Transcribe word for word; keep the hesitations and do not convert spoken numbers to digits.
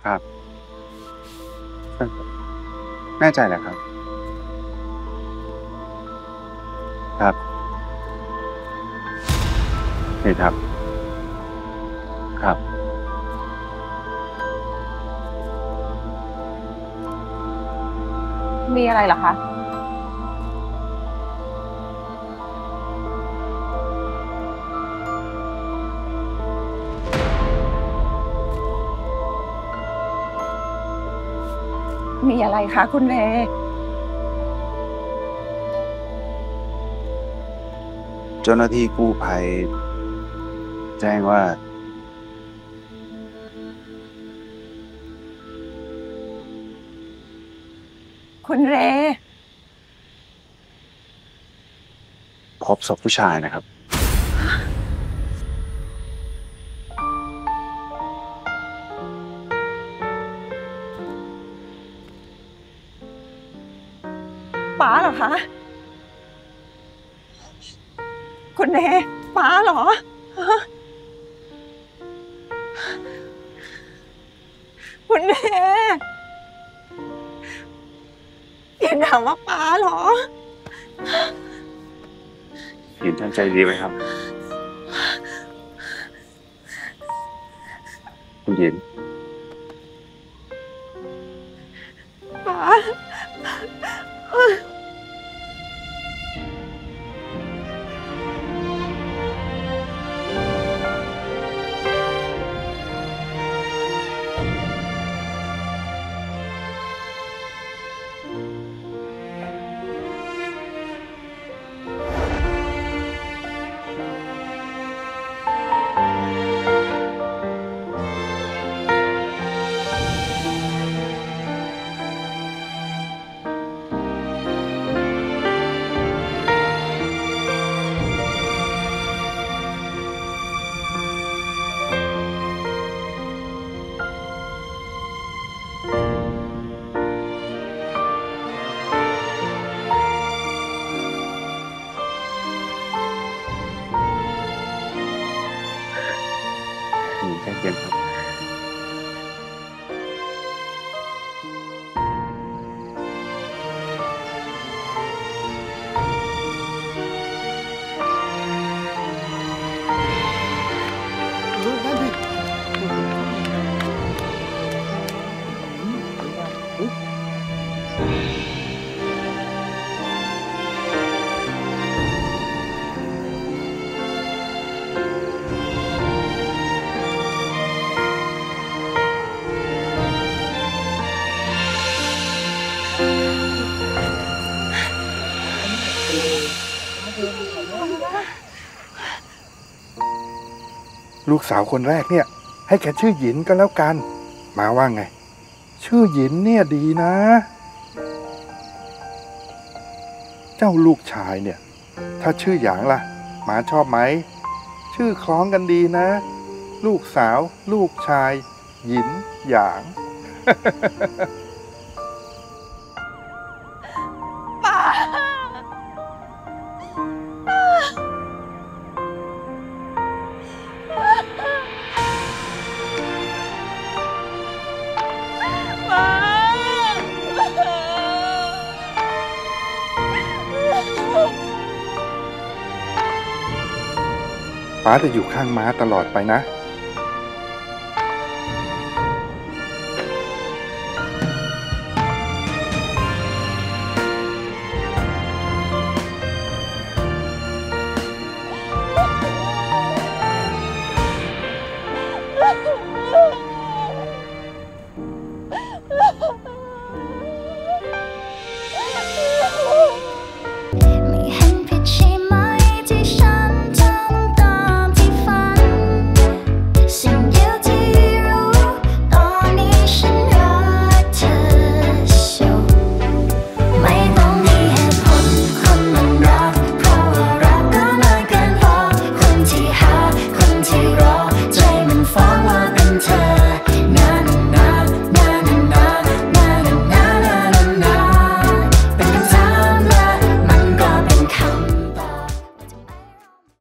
ครับแน่ใจเหรอครับครับนี่ครับครับมีอะไรเหรอคะมีอะไรคะคุณเรเจ้าหน้าที่กู้ภัยแจ้งว่าคุณเรพบศพผู้ชายนะครับป๋าเหรอคะคุณเรป๋าเหรอฮะคุณเรอย่าถามว่าป๋าเหรอหญินตั้งใจดีไหมครับคุณหญินป๋าหญินใจเย็นครับลูกสาวคนแรกเนี่ยให้แกชื่อหยินก็แล้วกันมาว่าไงชื่อหยินเนี่ยดีนะ เจ้าลูกชายเนี่ยถ้าชื่อหยางล่ะหมาชอบไหมชื่อคล้องกันดีนะลูกสาวลูกชายหยินหยางป๋าป๋าป้าจะอยู่ข้างม้าตลอดไปนะ